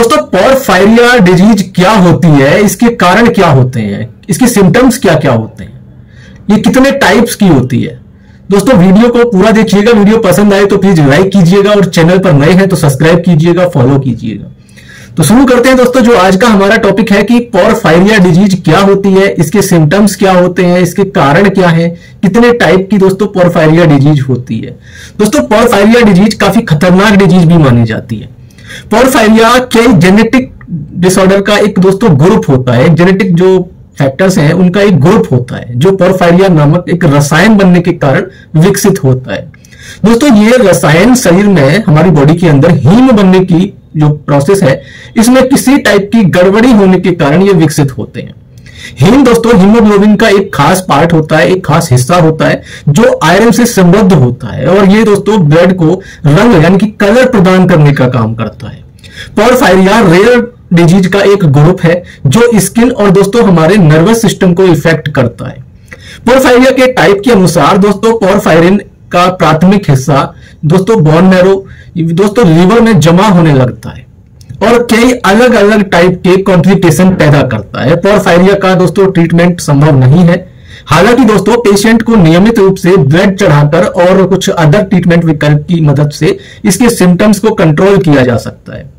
दोस्तों पोरफायरिया डिजीज क्या होती है, इसके कारण क्या होते हैं, इसके सिम्टम्स क्या क्या होते हैं, ये कितने टाइप्स की होती है। दोस्तों वीडियो को पूरा देखिएगा, वीडियो पसंद आए तो प्लीज लाइक कीजिएगा और चैनल पर नए हैं तो सब्सक्राइब कीजिएगा, फॉलो कीजिएगा। तो शुरू करते हैं दोस्तों। जो आज का हमारा टॉपिक है कि पोरफायरिया डिजीज क्या होती है, इसके सिम्टम्स क्या होते हैं, इसके कारण क्या है, कितने टाइप की दोस्तों पोरफायरिया डिजीज होती है। दोस्तों पोरफायरिया डिजीज काफी खतरनाक डिजीज भी मानी जाती है। पोरफायरिया के जेनेटिक डिसऑर्डर का एक दोस्तों ग्रुप होता है, जेनेटिक जो फैक्टर्स हैं उनका एक ग्रुप होता है जो पोरफायरिया नामक एक रसायन बनने के कारण विकसित होता है। दोस्तों ये रसायन शरीर में हमारी बॉडी के अंदर हीम बनने की जो प्रोसेस है, इसमें किसी टाइप की गड़बड़ी होने के कारण ये विकसित होते हैं। हीम दोस्तों हीमोग्लोबिन का एक खास पार्ट होता है, एक खास हिस्सा होता है जो आयरन से समृद्ध होता है और ये दोस्तों ब्लड को रंग यानी कि कलर प्रदान करने का काम करता है। पोरफायरिया रेयर डिजीज का एक ग्रुप है जो स्किन और दोस्तों हमारे नर्वस सिस्टम को इफेक्ट करता है। पोरफायरिया के टाइप के अनुसार दोस्तों पोरफायरिन का प्राथमिक हिस्सा दोस्तों बोन मैरो दोस्तों लिवर में जमा होने लगता है और कई अलग अलग टाइप के कॉम्प्लिकेशन पैदा करता है। पोरफायरिया का दोस्तों ट्रीटमेंट संभव नहीं है, हालांकि दोस्तों पेशेंट को नियमित रूप से ब्लड चढ़ाकर और कुछ अदर ट्रीटमेंट विकल्प की मदद से इसके सिम्टम्स को कंट्रोल किया जा सकता है।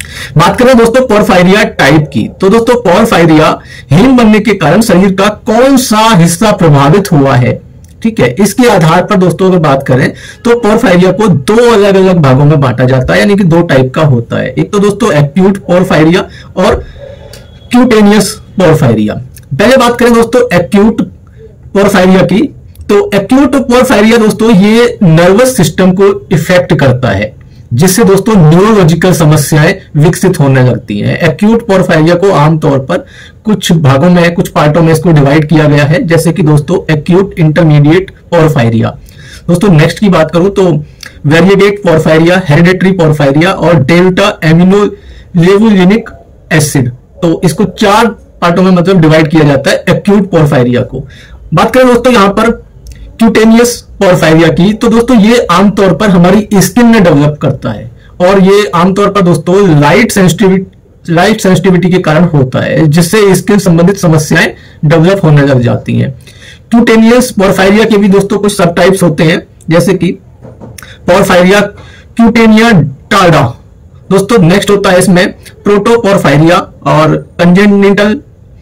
बात करें दोस्तों पोरफायरिया टाइप की, तो दोस्तों पोरफायरिया हीम बनने के कारण शरीर का कौन सा हिस्सा प्रभावित हुआ है, ठीक है, इसके आधार पर दोस्तों अगर बात करें तो पोरफायरिया को दो अलग अलग भागों में बांटा जाता है, यानी कि दो टाइप का होता है। एक तो दोस्तों एक्यूट पोरफायरिया और क्यूटेनियस पोरफायरिया। पहले बात करें दोस्तों एक्यूट पोरफायरिया की, तो एक्यूट पोरफायरिया दोस्तों ये नर्वस सिस्टम को इफेक्ट करता है, जिससे दोस्तों न्यूरोलॉजिकल समस्याएं विकसित होने लगती हैं। एक्यूट पोरफायरिया को आमतौर पर कुछ भागों में, कुछ पार्टों में इसको डिवाइड किया गया है, जैसे कि दोस्तों एक्यूट इंटरमीडिएट पोरफायरिया। दोस्तों नेक्स्ट की बात करूं तो वेरिएडेट पोरफायरिया, हेरिडेटरी पोरफायरिया और डेल्टा एमिनोलेवुलिनिक एसिड। तो इसको चार पार्टों में मतलब डिवाइड किया जाता है एक्यूट पोरफायरिया को। बात करें दोस्तों यहां पर क्यूटेनियस पोरफायरिया की, तो दोस्तों ये आमतौर पर हमारी स्किन में डेवलप करता है और ये आमतौर पर दोस्तों लाइट सेंसिटिविटी के कारण होता है, जिससे स्किन संबंधित समस्याएं डेवलप होने लग जाती हैं। क्यूटेनियस पोरफायरिया के भी दोस्तों कुछ सब टाइप्स होते हैं, जैसे कि पोरफायरिया क्यूटेनिया टार्डा। दोस्तों नेक्स्ट होता है इसमें प्रोटोपोरफायरिया और कंजेनिटल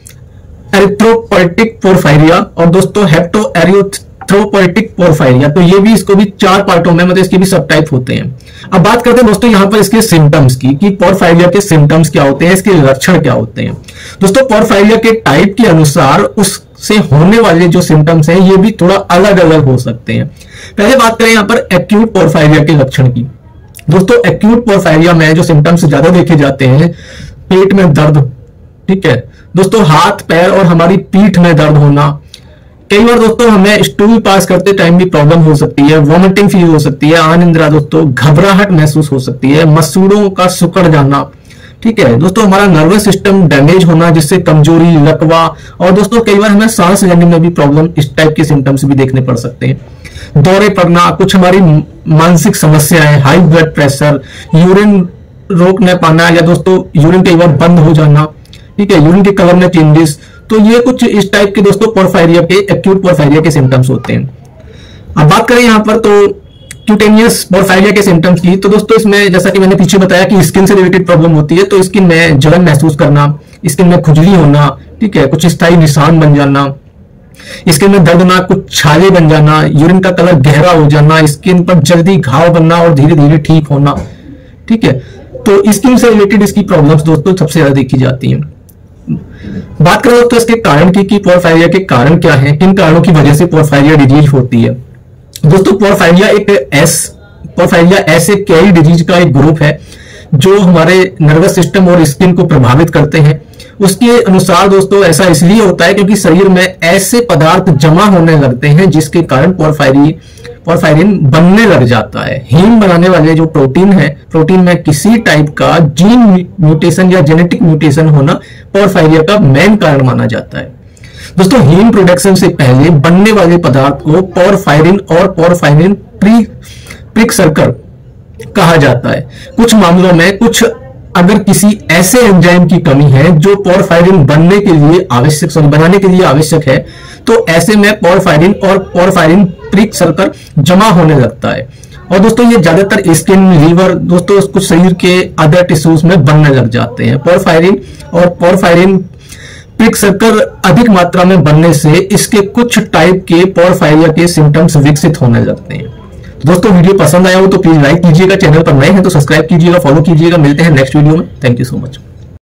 एरिथ्रोपोएटिक पोरफायरिया और दोस्तों हेप्टो एरिथ्रोपोएटिक पोरफायरिया। तो ये भी, इसको भी चार पार्टों में मतलब इसके भी सब टाइप होते हैं। अब बात करते हैं दोस्तों यहाँ पर इसके सिम्टम्स की, कि पोरफायरिया के सिम्टम्स क्या होते हैं, इसके लक्षण क्या होते हैं। दोस्तों पोरफायरिया के टाइप के अनुसार उससे होने वाले जो सिम्टम्स हैं ये भी थोड़ा अलग अलग हो सकते हैं। पहले बात करें यहाँ पर एक्यूट पोरफायरिया के लक्षण की। दोस्तों एक्यूट पोरफायरिया में जो सिम्टम्स ज्यादा देखे जाते हैं, पेट में दर्द, ठीक है दोस्तों, हाथ पैर और हमारी पीठ में दर्द होना, कई बार दोस्तों हमें स्टूल पास करते टाइम भी प्रॉब्लम हो सकती है, वॉमिटिंग फील हो सकती है, अनिद्रा दोस्तों, घबराहट महसूस हो सकती है, मसूड़ों का सिकुड़ जाना, ठीक है दोस्तों, हमारा नर्वस सिस्टम डैमेज होना जिससे कमजोरी, लकवा और दोस्तों कई बार हमें सांस लेने में भी प्रॉब्लम, इस टाइप के सिम्टम्स भी देखने पड़ सकते हैं। दौरे पड़ना, कुछ हमारी मानसिक समस्याएं, हाई ब्लड प्रेशर, यूरिन रोक न पाना या दोस्तों यूरिन कई बार बंद हो जाना, ठीक है, यूरिन के कलर में चेंजेस, तो ये कुछ इस टाइप के दोस्तों पोरफायरिया के, एक्यूट पोरफायरिया के सिम्टम्स होते हैं। अब बात करें यहाँ पर तो क्यूटेनियस पोरफायरिया के सिम्टम्स की, तो दोस्तों इसमें जैसा कि मैंने पीछे बताया कि स्किन से रिलेटेड प्रॉब्लम होती है, तो स्किन में जलन महसूस करना, स्किन में खुजली होना, ठीक है, कुछ स्थायी निशान बन जाना, स्किन में दर्दना, कुछ छाले बन जाना, यूरिन का कलर गहरा हो जाना, स्किन पर जल्दी घाव बनना और धीरे धीरे ठीक होना, ठीक है। तो स्किन से रिलेटेड इसकी प्रॉब्लम्स दोस्तों सबसे ज्यादा देखी जाती हैं। बात करें दोस्तों इसके कारण की कि पोरफायरिया के कारण क्या है, किन कारणों की वजह से पोरफायरिया डिजीज होती है। दोस्तों पोरफायरिया ऐसे कई डिजीज का एक ग्रुप है जो हमारे नर्वस सिस्टम और स्किन को प्रभावित करते हैं। उसके अनुसार दोस्तों ऐसा इसलिए होता है क्योंकि शरीर में ऐसे पदार्थ जमा होने लगते हैं जिसके कारण पोरफायरिन बनने लग जाता है। हीम बनाने वाले जो प्रोटीन है, प्रोटीन में किसी टाइप का जीन म्यूटेशन या जेनेटिक म्यूटेशन होना पोरफायरिया का मेन कारण माना जाता है। दोस्तों हीम प्रोडक्शन से पहले बनने वाले पदार्थ को पोरफायरिन और पोरफायरिन प्रिकसर्कर कहा जाता है। कुछ मामलों में कुछ अगर किसी ऐसे एंजाइम की कमी है जो पोरफायरिन बनने के लिए आवश्यक, बनाने के लिए आवश्यक है, तो ऐसे में पोरफायरिन और पोरफायरिन प्रीकसर पर जमा होने लगता है। और दोस्तों ये ज्यादातर स्किन, लीवर, दोस्तों कुछ शरीर के अदर टिश्यूज में बनने लग जाते हैं। पोरफायरिन और पोरफायरिन प्रीकसर अधिक मात्रा में बनने से इसके कुछ टाइप के पोरफायरिया के सिम्टम्स विकसित होने लगते हैं। दोस्तों वीडियो पसंद आया हो तो प्लीज लाइक कीजिएगा, चैनल पर नए हैं तो सब्सक्राइब कीजिएगा, फॉलो कीजिएगा। मिलते हैं नेक्स्ट वीडियो में। Thank you so much.